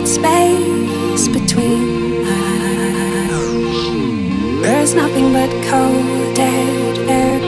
that space between us. There's nothing but cold, dead air